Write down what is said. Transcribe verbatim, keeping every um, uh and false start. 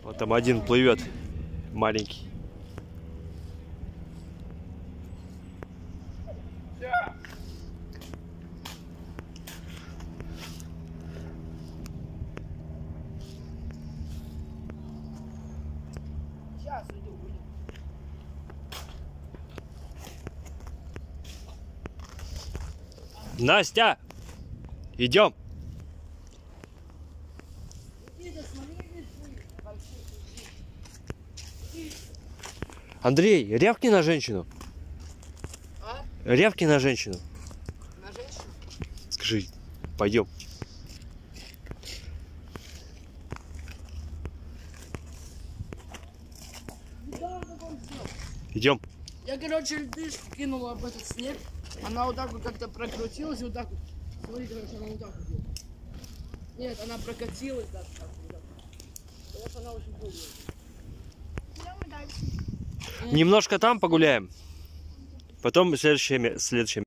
Вот там один плывет, маленький. Сейчас иду, иду. Настя, идем. Андрей, рявкни на женщину. А? Рявкни на женщину. На женщину? Скажи, пойдем. Идем. Я, короче, льдышку кинула об этот снег. Она вот так вот как-то прокрутилась и вот так вот. Смотри, короче, она вот так вот делает. Нет, она прокатилась даже так вот. Так. Конечно, она очень круглая. Немножко там погуляем. Потом следующее, следующее.